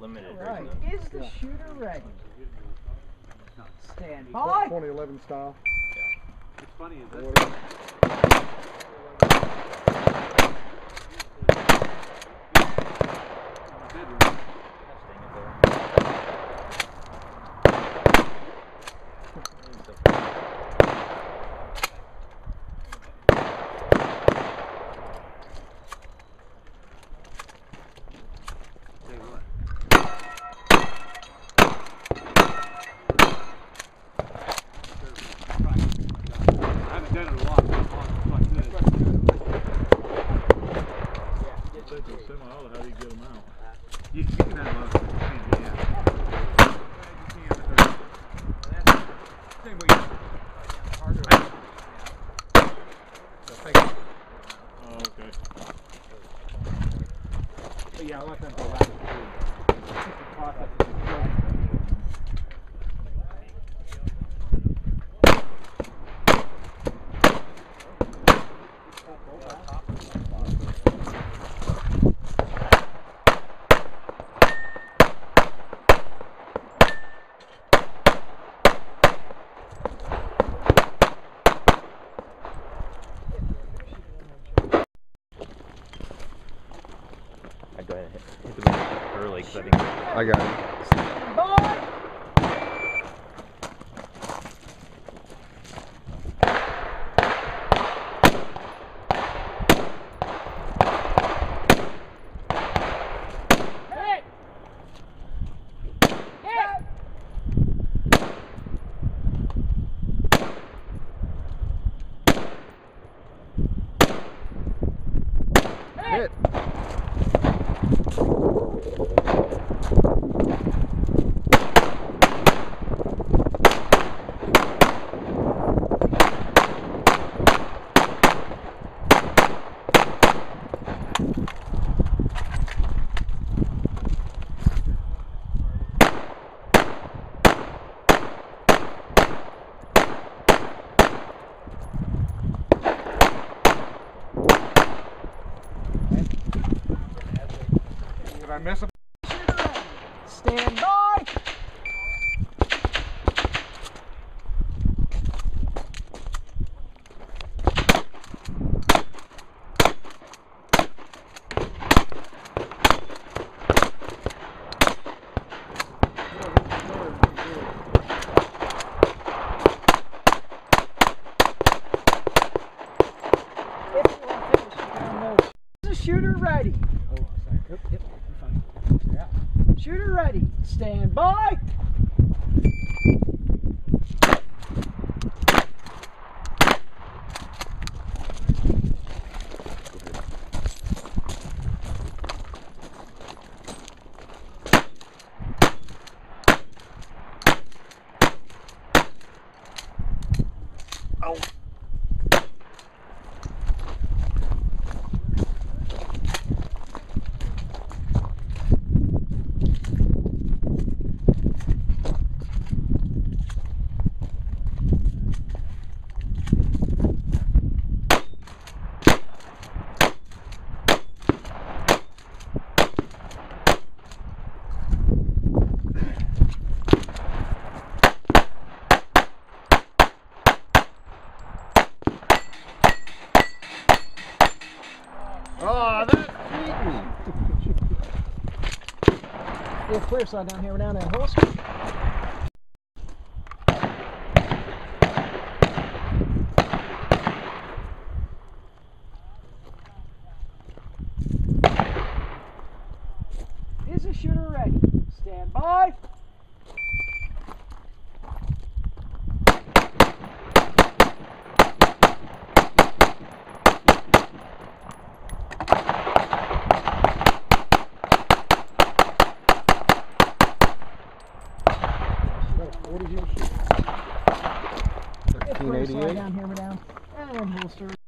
limited. Right. Is the shooter ready? Stand by. 2011 style. Yeah. What's funny is that. How do you get them out? You can have a Oh, okay. But yeah, I like that go back to the process. Go ahead and hit the ball early because I think I got it. Bye. Hit. Did I miss him? Stand by. Is the shooter ready? Oh, sorry. Yep, you're fine. Yeah. Shooter ready. Stand by. oh. Oh, that beat me. Yeah, clear side down here. We're down at holster. Is the shooter ready? Stand by. What did you shoot? Yeah, clear side 1388. down here. We're down. And holster.